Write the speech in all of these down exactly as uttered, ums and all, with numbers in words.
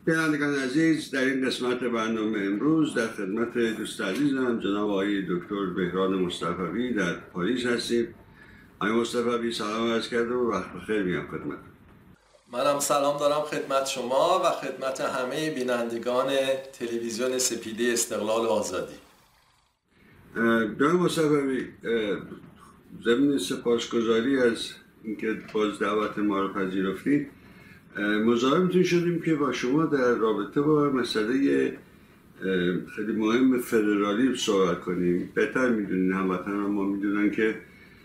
بینندگان عزیز، در این قسمت برنامه امروز در خدمت دوست عزیزم جناب آقای دکتر بهران مصطفوی در پاریس هستیم. آقای مصطفوی سلام عرض کرده و وقت بخیر میام خدمت. منم سلام دارم خدمت شما و خدمت همه بینندگان تلویزیون سپیده استقلال و آزادی. جناب مصطفوی، ضمن سپاسگزاری از اینکه باز دعوت ما رو پذیرفتید، مزاحمتون شدیم که با شما در رابطه با مسئله خیلی مهم فدرالیسم صحبت کنیم. بهتر میدونین، هموطنان ما میدونن که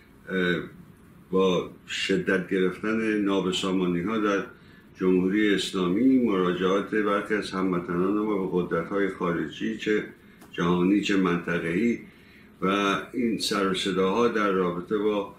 با شدت گرفتن نابسامانی ها در جمهوری اسلامی مراجعات برخی از هموطنان ما به قدرت‌های خارجی چه جهانی چه منطقه‌ای و این سر و صداها در رابطه با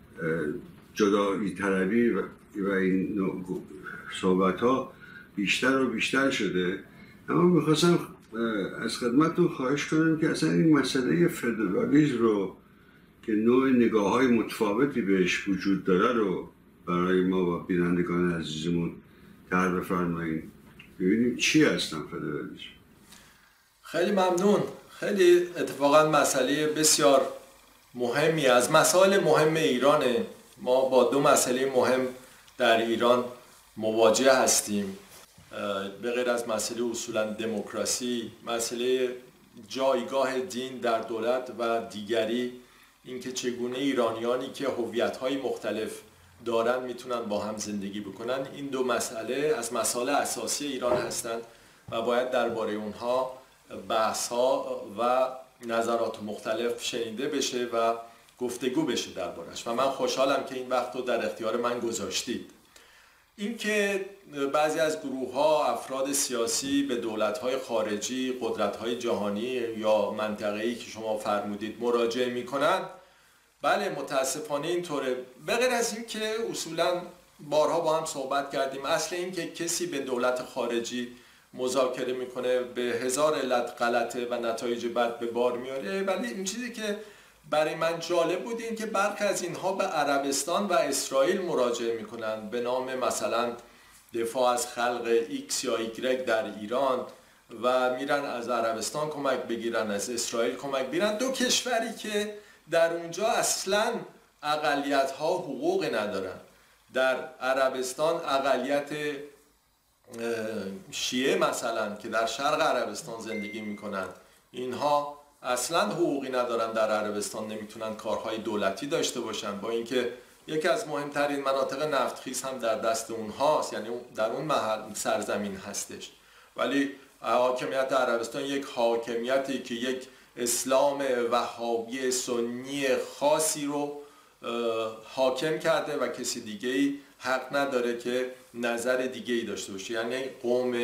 جدایی طلبی و این صحبت ها بیشتر و بیشتر شده. اما میخواستم از خدمتتون خواهش کنم که اصلا این مسئله فدرالیسم رو که نوع نگاه های متفاوتی بهش وجود داره رو برای ما و بینندگان عزیزمون طرح بفرمایید، ببینیم چی هستن فدرالیسم. خیلی ممنون. خیلی اتفاقا مسئله بسیار مهمی از مسائل مهم ایرانه. ما با دو مسئله مهم در ایران مواجه هستیم، به غیر از مسئله اصولا دموکراسی، مسئله جایگاه دین در دولت و دیگری اینکه چگونه ایرانیانی که هویت‌های مختلف دارن میتونن با هم زندگی بکنن. این دو مسئله از مسائل اساسی ایران هستند و باید درباره اونها بحث‌ها و نظرات مختلف شنیده بشه و گفتگو بشه دربارش و من خوشحالم که این وقت رو در اختیار من گذاشتید. اینکه بعضی از گروه‌ها افراد سیاسی به دولت‌های خارجی، قدرت‌های جهانی یا منطقه‌ای که شما فرمودید مراجعه می‌کنند، بله متاسفانه اینطوره. به غیر از این که اصولاً بارها با هم صحبت کردیم، اصل این که کسی به دولت خارجی مذاکره میکنه به هزار علت غلطه و نتایج بد به بار میاره، ولی این چیزی که برای من جالب بود این که برخی از اینها به عربستان و اسرائیل مراجعه میکنن به نام مثلا دفاع از خلق ایکس یا ایگرگ در ایران و میرن از عربستان کمک بگیرن، از اسرائیل کمک بگیرن، دو کشوری که در اونجا اصلا اقلیت ها حقوق ندارن. در عربستان اقلیت شیعه مثلا که در شرق عربستان زندگی میکنن، اینها اصلا حقوقی ندارن، در عربستان نمیتونن کارهای دولتی داشته باشن، با اینکه یکی از مهمترین مناطق نفتخیز هم در دست اونهاست، یعنی در اون محل سرزمین هستش. ولی حاکمیت عربستان یک حاکمیتی که یک اسلام وهابی سنی خاصی رو حاکم کرده و کسی دیگه‌ای حق نداره که نظر دیگه‌ای داشته باشه، یعنی قوم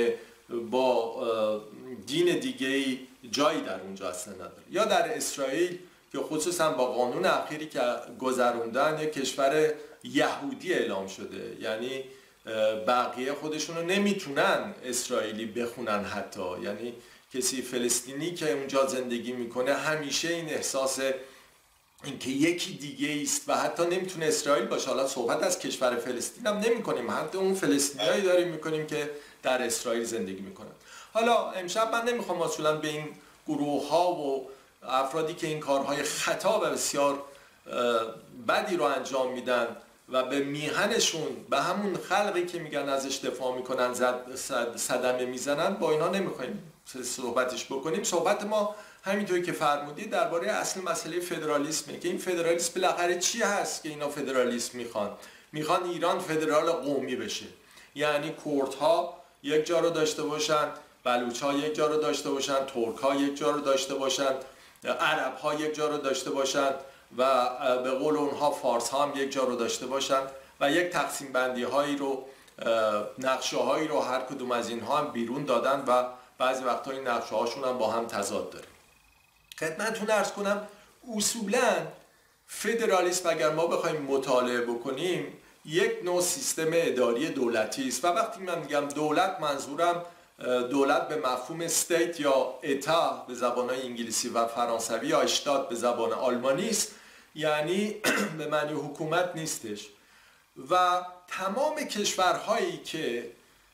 با دین دیگه‌ای جایی در اونجا اصلا نداره. یا در اسرائیل که خصوصا با قانون اخیری که گذروندن یک کشور یهودی اعلام شده، یعنی بقیه خودشونو نمیتونن اسرائیلی بخونن حتی، یعنی کسی فلسطینی که اونجا زندگی میکنه همیشه این احساس اینکه یکی دیگه است و حتی نمیتونه اسرائیل باشه. حالا صحبت از کشور فلسطین هم نمی کنیم، حتی اون فلسطینیایی داریم میکنیم که در اسرائیل زندگی میکنن. حالا امشب من نمیخوام اصولا به این گروه ها و افرادی که این کارهای خطا و بسیار بدی رو انجام میدن و به میهنشون به همون خلقی که میگن ازش دفاع میکنن صدمه میزنن، با اینا نمیخوایم صحبتش بکنیم. صحبت ما همینطوری که فرمودید درباره اصل مسئله فدرالیسمه که این فدرالیسم بالاخره چی هست که اینا فدرالیسم میخوان. میخوان ایران فدرال قومی بشه، یعنی کردها یک جا رو داشته باشن، بلوچ‌ها یک جا رو داشته باشن، ترک‌ها یک جا رو داشته باشن، عرب‌ها یک جا رو داشته باشن و به قول اونها فارس‌ها هم یک جا رو داشته باشن و یک تقسیم بندی هایی رو، نقشه هایی رو هر کدوم از اینها هم بیرون دادن و بعضی وقتا این نقشه هاشون هم با هم تضاد داره. خدمتتون عرض کنم اصولاً فدرالیسم اگر ما بخوایم مطالعه بکنیم یک نوع سیستم اداری دولتی است و وقتی من میگم دولت منظورم دولت به مفهوم استیت یا اتا به زبان‌های انگلیسی و فرانسوی یا اشتات به زبان آلمانی است، یعنی به معنی حکومت نیستش. و تمام کشورهایی که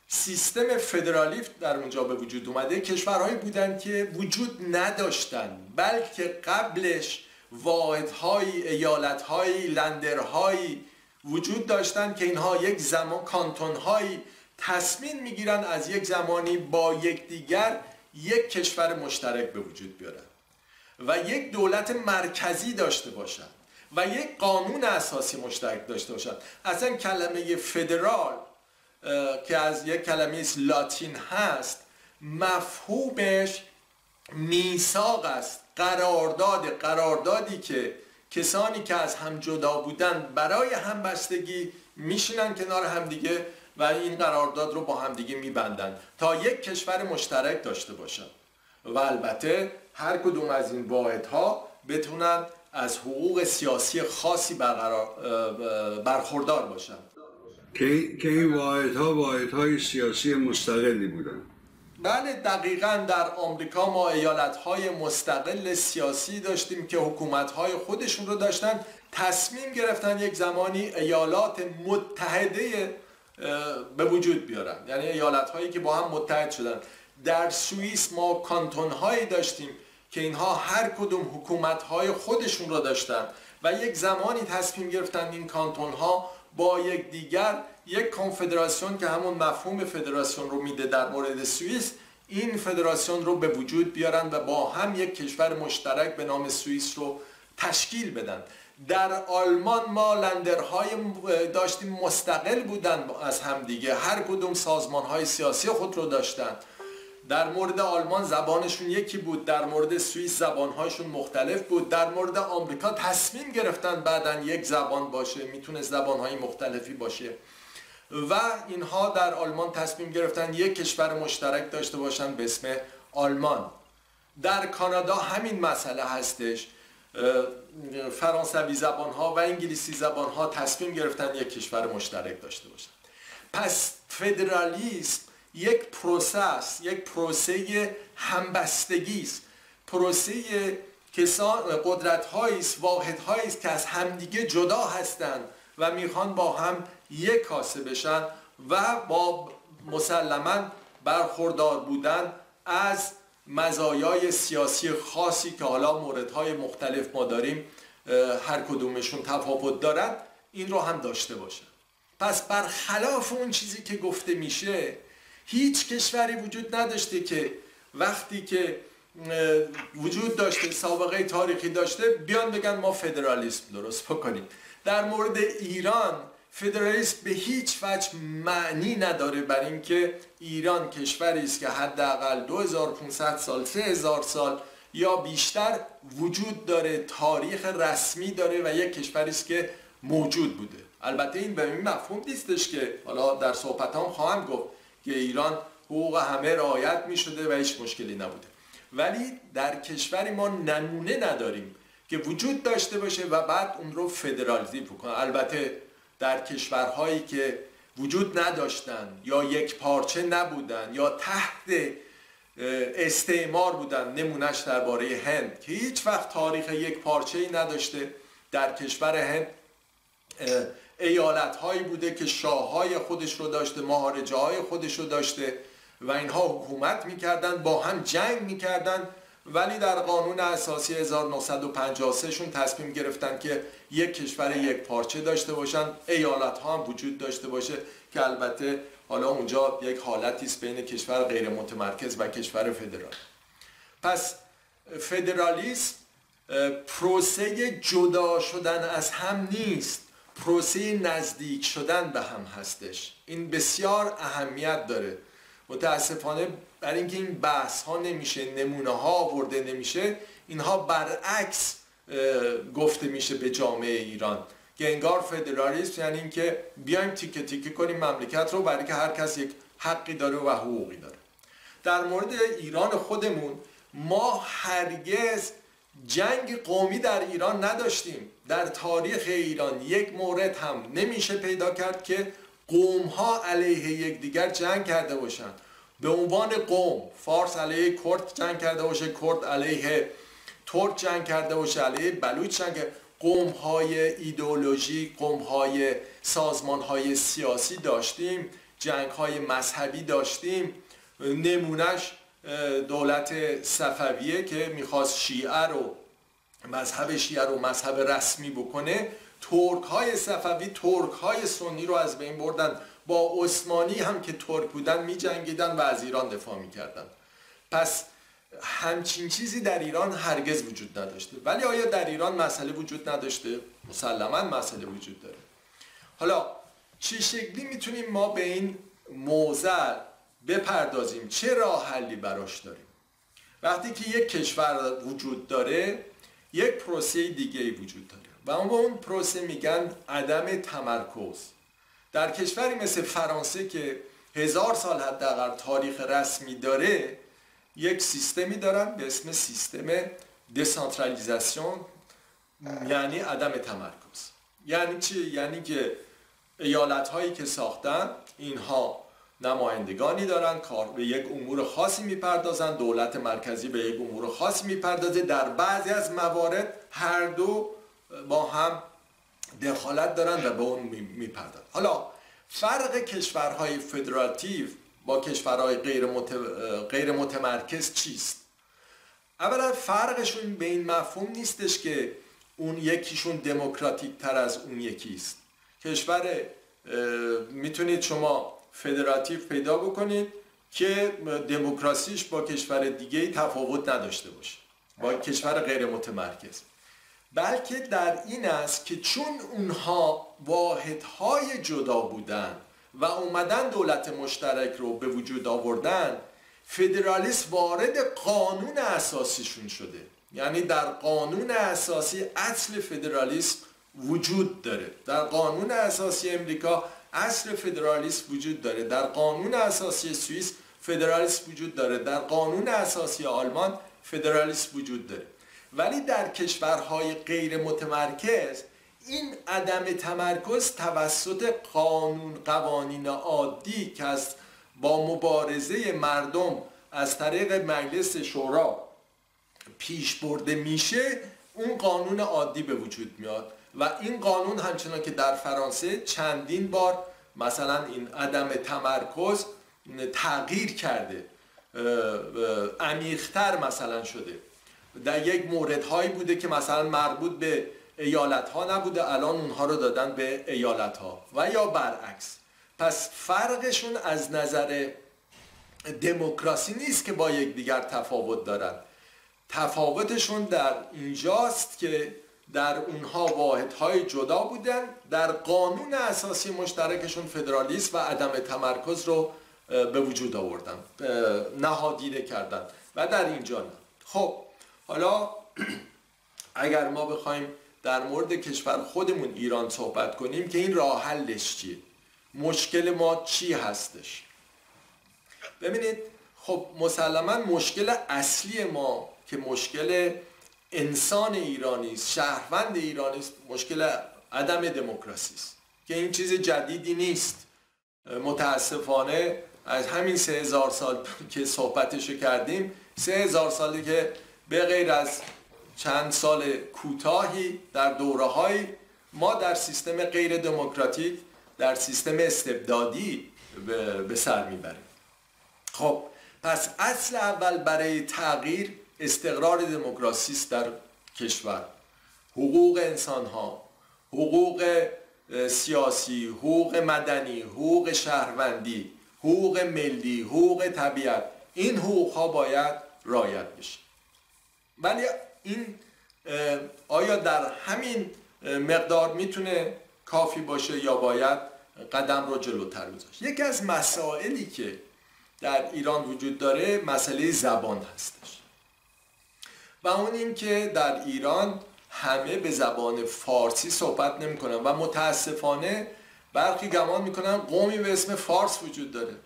سیستم فدرالی در اونجا به وجود اومده. کشورهایی بودن که وجود نداشتن، بلکه قبلش واحدهای، ایالتهای، لندرهایی وجود داشتن که اینها یک زمان کانتونهایی تصمیم میگیرن از یک زمانی با یکدیگر یک کشور مشترک به وجود بیارن و یک دولت مرکزی داشته باشن و یک قانون اساسی مشترک داشته باشن. اصلا کلمه فدرال که از یک کلمه لاتین هست، مفهومش میثاق است، قرارداد، قراردادی که کسانی که از هم جدا بودن برای همبستگی میشینن کنار همدیگه و این قرارداد رو با همدیگه میبندن تا یک کشور مشترک داشته باشن و البته هر کدوم از این واحدها بتونن از حقوق سیاسی خاصی برقرار برخوردار باشن. که که این واحدها واحدهای سیاسی مستقلی بودن. بله دقیقاً. در آمریکا ما ایالت‌های مستقل سیاسی داشتیم که حکومت‌های خودشون رو داشتن، تصمیم گرفتن یک زمانی ایالات متحده به وجود بیارن، یعنی ایالت‌هایی که با هم متحد شدن. در سوئیس ما کانتون‌هایی داشتیم که اینها هر کدوم حکومت‌های خودشون رو داشتن و یک زمانی تصمیم گرفتن این کانتون‌ها با یک دیگر یک کنفدراسیون که همون مفهوم فدراسیون رو میده در مورد سوئیس، این فدراسیون رو به وجود بیارن و با هم یک کشور مشترک به نام سوئیس رو تشکیل بدن. در آلمان ما لندرهای داشتیم مستقل بودن از همدیگه، هر کدوم سازمانهای سیاسی خود رو داشتن. در مورد آلمان زبانشون یکی بود، در مورد سوئیس زبانهاشون مختلف بود. در مورد آمریکا تصمیم گرفتن بعدن یک زبان باشه، میتونه زبانهای مختلفی باشه و اینها در آلمان تصمیم گرفتن یک کشور مشترک داشته باشن به اسم آلمان. در کانادا همین مسئله هستش، فرانسوی زبانها و انگلیسی زبانها تصمیم گرفتن یک کشور مشترک داشته باشن. پس فدرالیسم یک پروسس، یک پروسه همبستگی است، پروسه کسان قدرت‌هایی است، واحدهایی است که از همدیگه جدا هستند و میخوان با هم یک کاسه بشن و با مسلماً برخوردار بودن از مزایای سیاسی خاصی که حالا موردهای مختلف ما داریم، هر کدومشون تفاوت دارد، این رو هم داشته باشن. پس برخلاف اون چیزی که گفته میشه، هیچ کشوری وجود نداشته که وقتی که وجود داشته، سابقه تاریخی داشته، بیان بگن ما فدرالیسم درست بکنیم. در مورد ایران فدرالیسم به هیچ وجه معنی نداره، برای اینکه ایران کشوری است که حداقل دو هزار و پانصد سال، سه هزار سال یا بیشتر وجود داره، تاریخ رسمی داره و یک کشوری است که موجود بوده. البته این به این مفهوم نیستش که حالا در صحبتام خواهم گفت که ایران حقوق همه رعایت می شده و هیچ مشکلی نبوده، ولی در کشوری ما نمونه نداریم که وجود داشته باشه و بعد اون رو فدرالیزم بکنه. البته در کشورهایی که وجود نداشتن یا یک پارچه نبودن یا تحت استعمار بودن، نمونهش درباره هند که هیچ وقت تاریخ یک پارچه‌ای نداشته، در کشور هند ایالت هایی بوده که شاههای خودش رو داشته، مهارجه های خودش رو داشته و اینها حکومت میکردن، با هم جنگ میکردن، ولی در قانون اساسی هزار و نهصد و پنجاه و سه شون تصمیم گرفتن که یک کشور یک پارچه داشته باشن، ایالت ها هم وجود داشته باشه که البته حالا اونجا یک حالتی است بین کشور غیر متمرکز و کشور فدرال. پس فدرالیسم پروسه جدا شدن از هم نیست، پروسه نزدیک شدن به هم هستش. این بسیار اهمیت داره. متاسفانه برای اینکه این بحث ها نمیشه، نمونه ها آورده نمیشه، اینها برعکس گفته میشه به جامعه ایران که انگار فدرالیسم یعنی اینکه بیایم تیکه تیکه کنیم مملکت رو، برای که هر کس یک حقی داره و حقوقی داره. در مورد ایران خودمون ما هرگز جنگ قومی در ایران نداشتیم. در تاریخ ایران یک مورد هم نمیشه پیدا کرد که قوم ها علیه یکدیگر جنگ کرده باشن. به عنوان قوم فارس علیه کرد جنگ کرده باشه، کرد علیه ترک جنگ کرده باشه، علیه بلوچ جنگ. قوم های ایدئولوژی، قوم های سازمان های سیاسی داشتیم، جنگ های مذهبی داشتیم. نمونش دولت صفویه که میخواست شیعه رو مذهب شیعه رو مذهب رسمی بکنه. ترک های صفوی ترک های سنی رو از بین بردن، با عثمانی هم که ترک بودن می جنگیدن و از ایران دفاع می کردن. پس همچین چیزی در ایران هرگز وجود نداشته. ولی آیا در ایران مسئله وجود نداشته؟ مسلماً مسئله وجود داره. حالا چه شکلی میتونیم ما به این موضوع بپردازیم؟ چه راه حلی براش داریم؟ وقتی که یک کشور وجود داره یک پروسه دیگه ای وجود داره و اون با اون پروسه میگن عدم تمرکز. در کشوری مثل فرانسه که هزار سال حداقل تاریخ رسمی داره، یک سیستمی دارن به اسم سیستم دسانترالیزاسیون، یعنی عدم تمرکز. یعنی چی؟ یعنی که ایالت هایی که ساختن اینها نمایندگانی دارن، کار به یک امور خاصی میپردازن، دولت مرکزی به یک امور خاصی میپردازه. در بعضی از موارد هر دو با هم دخالت دارن و به اون میپردازن. حالا فرق کشورهای فدراتیو با کشورهای غیر, مت... غیر متمرکز چیست؟ اولا فرقشون به این مفهوم نیستش که اون یکیشون دموکراتیک تر از اون یکی است. کشور میتونید شما فدراتیو پیدا بکنید که دموکراسیش با کشور دیگه تفاوت نداشته باشه، با کشور غیر متمرکز. بلکه در این است که چون اونها واحدهای جدا بودن و اومدن دولت مشترک رو به وجود آوردن، فدرالیسم وارد قانون اساسیشون شده. یعنی در قانون اساسی اصل فدرالیسم وجود داره. در قانون اساسی امریکا اصل فدرالیسم وجود داره. در قانون اساسی سوئیس فدرالیسم وجود داره. در قانون اساسی آلمان فدرالیسم وجود داره. ولی در کشورهای غیر متمرکز این عدم تمرکز توسط قانون قوانین عادی که از با مبارزه مردم از طریق مجلس شورا پیش برده میشه، اون قانون عادی به وجود میاد و این قانون همچنان که در فرانسه چندین بار مثلا این عدم تمرکز تغییر کرده، عمیق‌تر مثلا شده. در یک موردهایی بوده که مثلا مربوط به ایالت ها نبوده، الان اونها رو دادن به ایالت ها و یا برعکس. پس فرقشون از نظر دموکراسی نیست که با یکدیگر تفاوت دارن. تفاوتشون در اینجاست که در اونها واحدهای جدا بودن، در قانون اساسی مشترکشون فدرالیسم و عدم تمرکز رو به وجود آوردن، نهادینه کردن و در اینجا نه. خب حالا اگر ما بخوایم در مورد کشور خودمون ایران صحبت کنیم که این راه حلش چیه؟ مشکل ما چی هستش؟ ببینید، خب مسلما مشکل اصلی ما که مشکل انسان ایرانی است، شهروند ایرانی است، مشکل عدم دموکراسی است که این چیز جدیدی نیست. متاسفانه از همین سه هزار سال که صحبتشو کردیم، سه هزار سالی که به غیر از چند سال کوتاهی در دوره‌های ما در سیستم غیر دموکراتیک، در سیستم استبدادی به سر میبریم. خب پس اصل اول برای تغییر استقرار دموکراسی است در کشور. حقوق انسان‌ها، حقوق سیاسی، حقوق مدنی، حقوق شهروندی، حقوق ملی، حقوق طبیعت، این حقوق‌ها باید رعایت بشه. ولی این آیا در همین مقدار میتونه کافی باشه یا باید قدم رو جلوتر گذاشت؟ یکی از مسائلی که در ایران وجود داره مسئله زبان هستش و اون این که در ایران همه به زبان فارسی صحبت نمی کنن و متاسفانه برخی گمان میکنن قومی به اسم فارس وجود داره.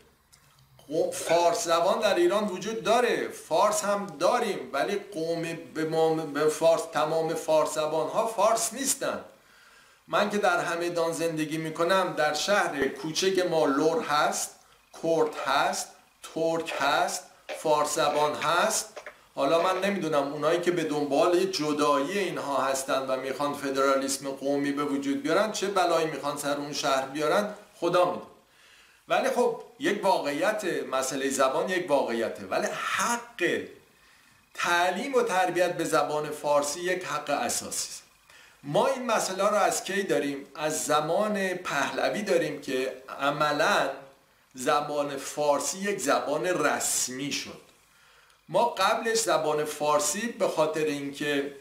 فارس زبان در ایران وجود داره، فارس هم داریم، ولی قوم به فارس، تمام فارس زبان ها فارس نیستن. من که در همدان زندگی میکنم، در شهر کوچک ما لور هست، کرد هست، ترک هست، فارس زبان هست. حالا من نمیدونم اونایی که به دنبال جدایی اینها هستن و میخوان فدرالیسم قومی به وجود بیارن چه بلایی میخوان سر اون شهر بیارن، خدا میدونه. ولی خب یک واقعیت، مسئله زبان یک واقعیته، ولی حق تعلیم و تربیت به زبان فارسی یک حق اساسی است. ما این مسئله رو از کی داریم؟ از زمان پهلوی داریم که عملاً زبان فارسی یک زبان رسمی شد. ما قبلش زبان فارسی به خاطر اینکه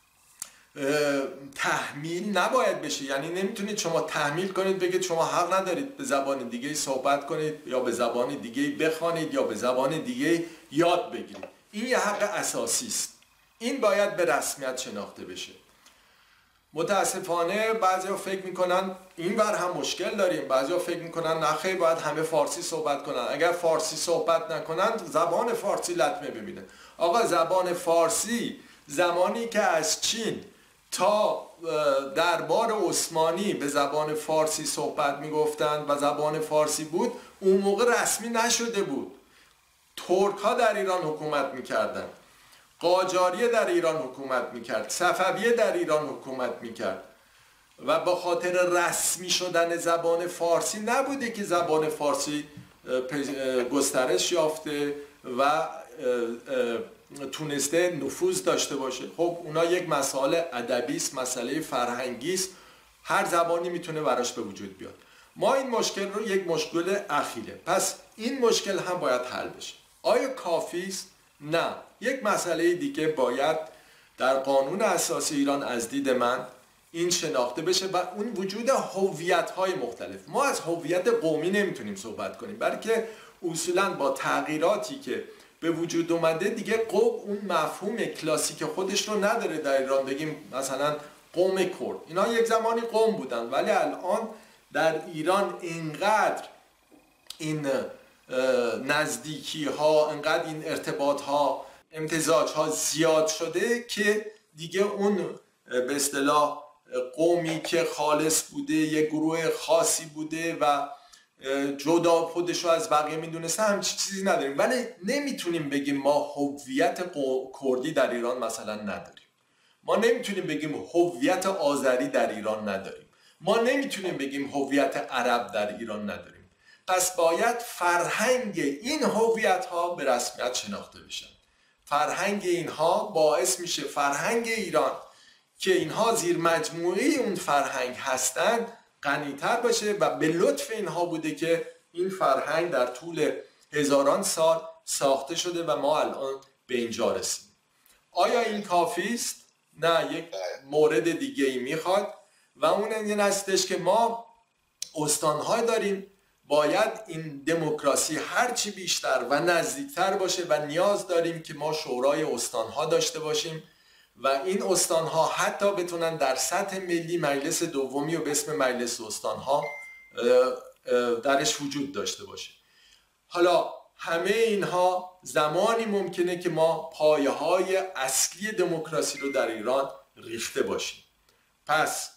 تحمیل نباید بشه، یعنی نمیتونید شما تحمیل کنید بگید شما حق ندارید به زبان دیگه صحبت کنید یا به زبان دیگه بخوانید یا به زبان دیگه یاد بگیرید. این یه حق اساسی است، این باید به رسمیت شناخته بشه. متاسفانه بعضیا فکر میکنن این بر هم مشکل داریم، بعضیا فکر میکنن نه خیر باید همه فارسی صحبت کنن، اگر فارسی صحبت نکنن زبان فارسی لطمه ببینه. آقا زبان فارسی زمانی که از چین تا دربار عثمانی به زبان فارسی صحبت میگفتند و زبان فارسی بود، اون موقع رسمی نشده بود. ترک ها در ایران حکومت میکردن، قاجاریه در ایران حکومت میکرد، صفویه در ایران حکومت میکرد و با خاطر رسمی شدن زبان فارسی نبوده که زبان فارسی گسترش یافته و تونسته نفوذ داشته باشه. خب اونا یک مسئله ادبی است، مسئله فرهنگی است، هر زبانی میتونه براش به وجود بیاد. ما این مشکل رو یک مشکل اخیره، پس این مشکل هم باید حل بشه. آیا کافی است؟ نه. یک مسئله دیگه باید در قانون اساسی ایران از دید من این شناخته بشه و اون وجود هویت‌های مختلف. ما از هویت قومی نمیتونیم صحبت کنیم، بلکه اصولاً با تغییراتی که به وجود اومده دیگه قوم اون مفهوم کلاسیک خودش رو نداره. در ایران بگیم مثلا قوم کرد، اینا یک زمانی قوم بودن، ولی الان در ایران اینقدر این نزدیکی ها، اینقدر این ارتباط ها، امتزاج ها زیاد شده که دیگه اون به اصطلاح قومی که خالص بوده، یک گروه خاصی بوده و جدا خودش رو از بقیه میدونسته، همچین چیزی نداریم. ولی نمیتونیم بگیم ما هویت کردی در ایران مثلا نداریم، ما نمیتونیم بگیم هویت آذری در ایران نداریم، ما نمیتونیم بگیم هویت عرب در ایران نداریم. پس باید فرهنگ این هویت ها به رسمیت شناخته بشن. فرهنگ اینها باعث میشه فرهنگ ایران که اینها زیر مجموعه اون فرهنگ هستند غنی‌تر باشه و به لطف اینها بوده که این فرهنگ در طول هزاران سال ساخته شده و ما الان به اینجا رسیدیم. آیا این کافی است؟ نه، یک مورد دیگه ای میخواد و اون این هستش که ما استان‌ها داریم. باید این دموکراسی هرچی بیشتر و نزدیکتر باشه و نیاز داریم که ما شورای استان‌ها داشته باشیم و این استان‌ها حتی بتونن در سطح ملی مجلس دومی و به اسم مجلس استان‌ها درش وجود داشته باشه. حالا همه اینها زمانی ممکنه که ما پایه‌های اصلی دموکراسی رو در ایران ریخته باشیم. پس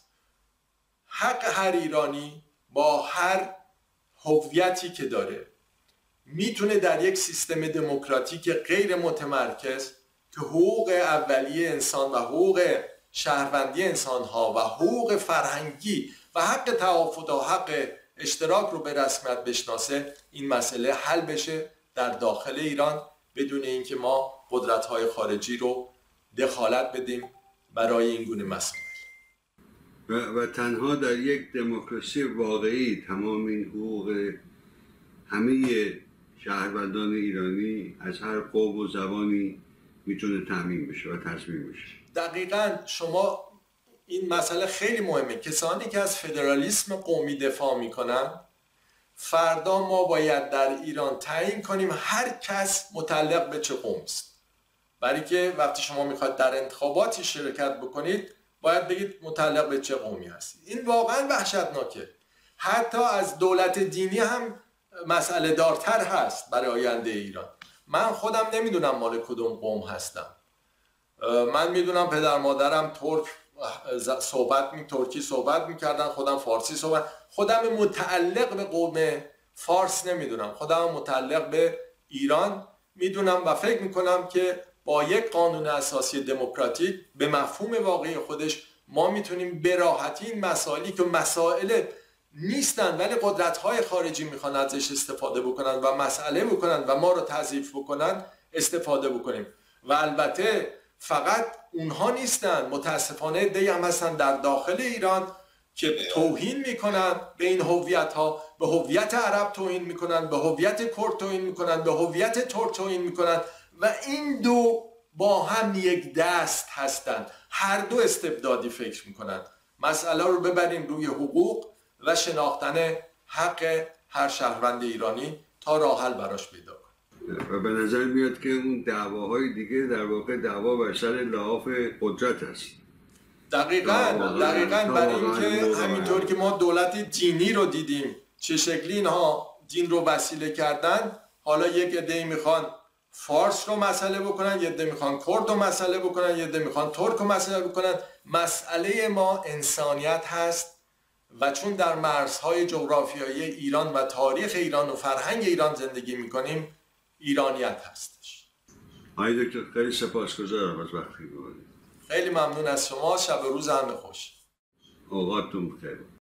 حق هر ایرانی با هر هویتی که داره میتونه در یک سیستم دموکراتیک غیر متمرکز که حقوق اولیه انسان و حقوق شهروندی انسان ها و حقوق فرهنگی و حق تعافد و حق اشتراک رو به رسمیت بشناسه، این مسئله حل بشه در داخل ایران بدون اینکه ما قدرت های خارجی رو دخالت بدیم برای این گونه مسائل. و, و تنها در یک دموکراسی واقعی تمام این حقوق همه شهروندان ایرانی از هر قوم و زبانی میتونه تامین بشه و تصمیم بشه. دقیقاً شما این مسئله خیلی مهمه. کسانی که از فدرالیسم قومی دفاع میکنن، فردا ما باید در ایران تعیین کنیم هر کس متعلق به چه قومی است. برای که وقتی شما میخواید در انتخاباتی شرکت بکنید باید بگید متعلق به چه قومی هستید. این واقعا وحشتناکه. حتی از دولت دینی هم مسئله دارتر هست برای آینده ایران. من خودم نمیدونم مال کدوم قوم هستم. من میدونم پدر مادرم ترک صحبت می ترکی صحبت میکردن، خودم فارسی صحبت، خودم متعلق به قوم فارس نمیدونم، خودم متعلق به ایران میدونم و فکر میکنم که با یک قانون اساسی دموکراتیک به مفهوم واقعی خودش ما میتونیم به راحتی این مسائلی که مسائل نیستن، ولی قدرت‌های خارجی میخوان ازش استفاده بکنن و مسئله بکنن و ما رو تضعیف بکنن، استفاده بکنیم. و البته فقط اونها نیستن، متاسفانه عده‌ای هم هستن در داخل ایران که توهین میکنن به این هویت‌ها، به هویت عرب توهین میکنن، به هویت کرد توهین میکنن، به هویت ترک توهین میکنن و این دو با هم یک دست هستند. هر دو استبدادی فکر میکنن. مسئله رو ببریم روی حقوق و شناختن حق هر شهروند ایرانی تا راه حل براش پیدا کنیم. و به نظر میاد که اون دعواهای دیگه در واقع دعوا بر سر لحاف قدرت است. دقیقاً دقیقاً برای اینکه همینطور که ما دولت دینی رو دیدیم چه شکلی اینها دین رو وسیله کردن، حالا یک عده میخوان فارس رو مسئله بکنن، یه عده میخوان کرد رو مسئله بکنن، یه عده میخوان ترک رو مسئله بکنن. مسئله ما انسانیت هست و چون در مرزهای جغرافیایی ایران و تاریخ ایران و فرهنگ ایران زندگی میکنیم، ایرانیت هستش. آقای دکتر خیلی سپاسگزارم از وقتی بودید. خیلی ممنون از شما. شب و روز همه خوش. اوقاتتون بخیر.